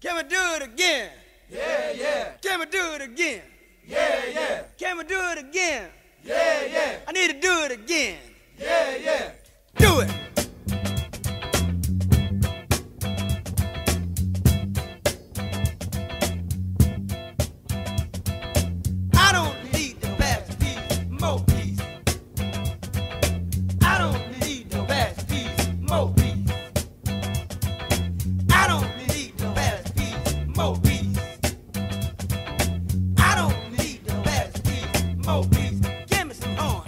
Can we do it again? Yeah, yeah. Can we do it again? Yeah, yeah. Can we do it again? Yeah, yeah. I need to do it again. Yeah, yeah. Do it. I don't need the best piece, more piece. I don't need the best piece, more piece. I don't need the best piece, more piece. I don't need the best piece, more piece. Give me some horn.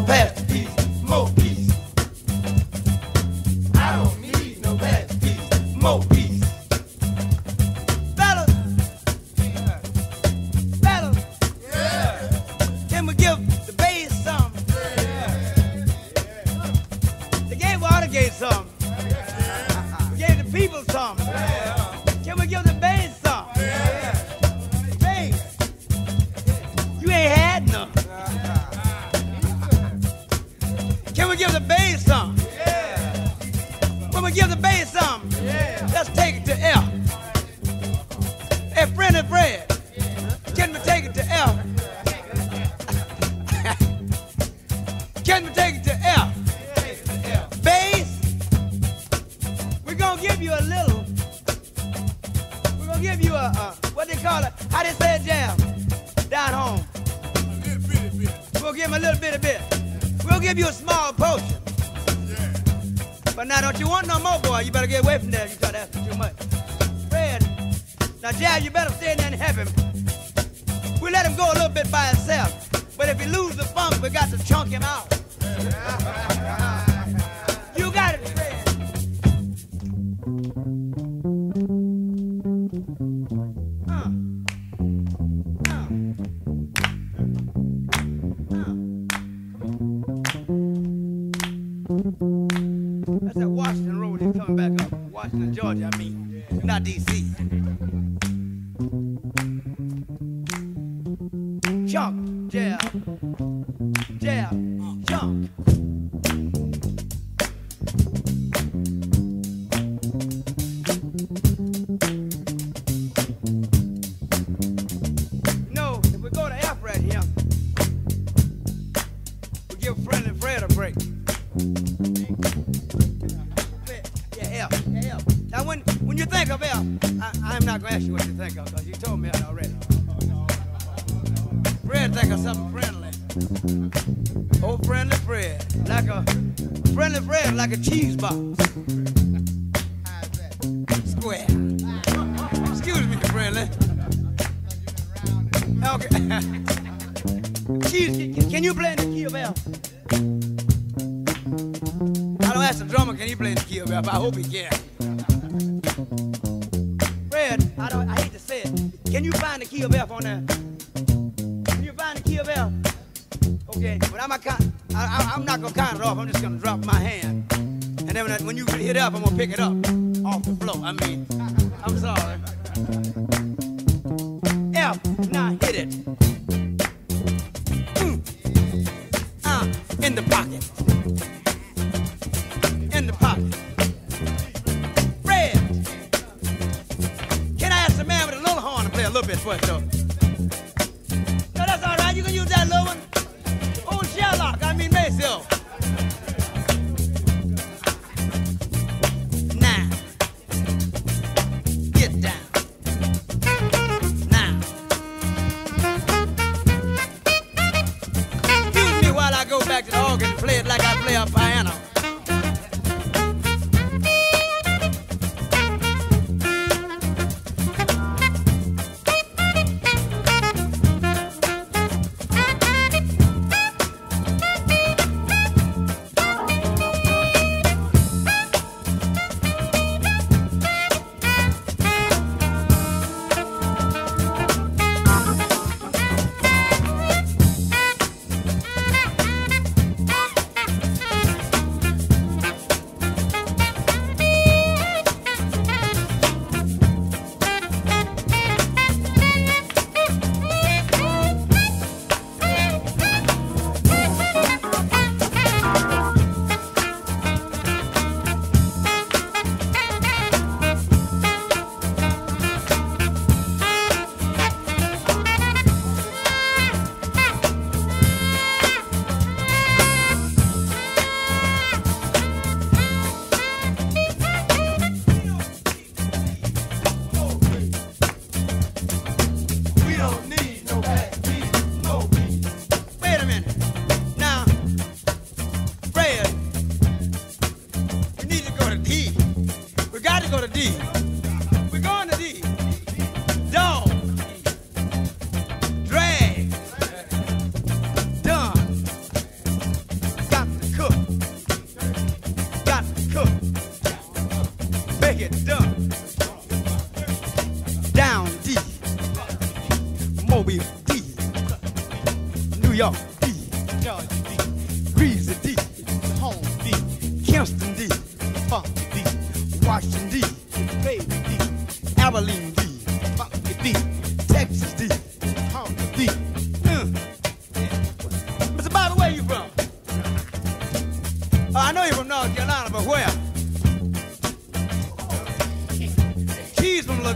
pass the peace, more peace. I don't need no pass the peace, more peace. Fellas, fellas, can we give the bass some? They gave Watergate some. We gave the people some. Can we give the bass some? Bass, you ain't had none. Can we give the bass some? When we give the bass some, let's take it to F. Hey, friendly Fred, can we take it to F? Can we take it to F? Bass, we're gonna give you a little. We're gonna give you a what they call it? How they say it, Jam? Down home. We'll give him a little bit. We'll give you a small portion. But now, don't you want no more, boy? You better get away from there. You start asking too much. Fred, now, Jam, you better stay in there and help him. We'll let him go a little bit by himself. But if he lose the funk, we got to chunk him out. You got it, Fred. That's that Washington Road. He's coming back up. Washington, Georgia, I mean. Not D.C. Chunk, jab, chunk. No, if we go to F right here, we give Friendly Fred a break. Yeah, F. Now, when you think of F, I'm not going to ask you what you think of, because you told me that already. Fred think of something friendly. Oh, Friendly Fred. Friendly Fred like a cheese box. Square. Excuse me, Friendly. Okay. Cheese, can you play in the key of F? I don't ask the drummer, can he play in the key of F? I hope he can. Fred, I hate to say it. Can you find the key of F on there? Can you find the key of F? Okay, but I'm not gonna count it off. I'm just gonna drop my hand, and then when you hit up, I'm gonna pick it up off the floor. I mean, I'm sorry. F, now hit it. In the pocket. In the pocket. Fred, can I ask the man with a little horn to play a little bit for us, though? No, that's all right. You can use that little one. Oh, Sherlock, I mean Maceo. Now, get down. Now. Excuse me while I go back to the organ and play it like I play a piano.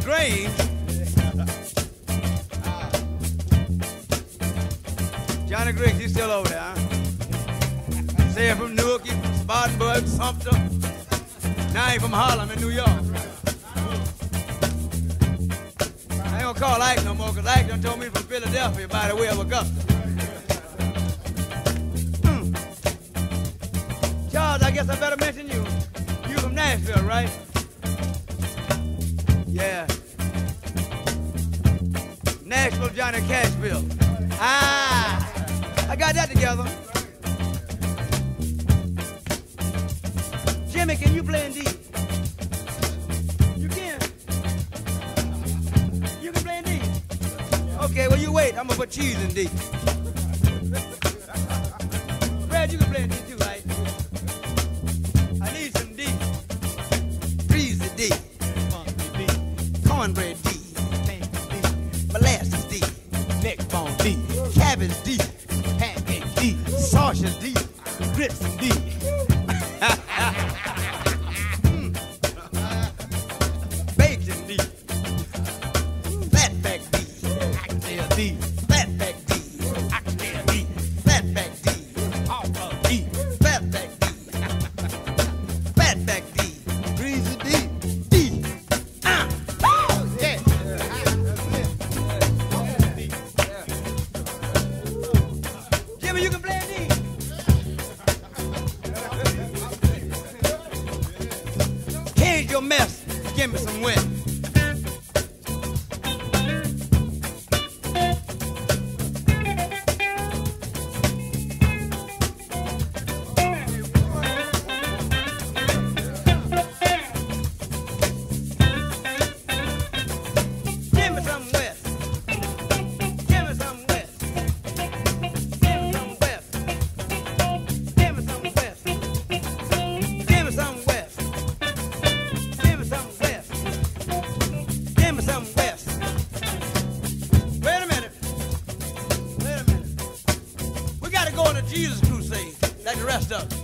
LaGrange. Johnny Griggs, he's still over there, huh? Say from Newark, he's from Spartanburg, Sumter. Now he's from Harlem in New York. I ain't gonna call Ike no more, because Ike done told me from Philadelphia by the way of Augusta. Charles, I guess I better mention you. You from Nashville, right? Yeah. Nashville Johnny Cashville. Ah, I got that together. Jimmy, can you play in D? You can. You can play in D. Okay, well you wait. I'm gonna put cheese in D. Brad, you can play in D too, right? I need some D. Freeze D. Cornbread D. Molasses D. Neckbone D, Cabbage D. pancake D, Sausage D. grits D, Bacon D. Fatback D. oxtail D, Fatback D. oxtail D, Fatback D. hog D, Fatback D. Fatback D. greasy D. D. Yeah. Jimmy, you can play a D. Change your mess. Give me some wet. Give me some wet. Give me some wet. Give me some wet. Give me some wet. Give me some wet. Give me some wet. Give me some wet. Wait a minute. Wait a minute. We got to go on a Jesus crusade like the rest of us.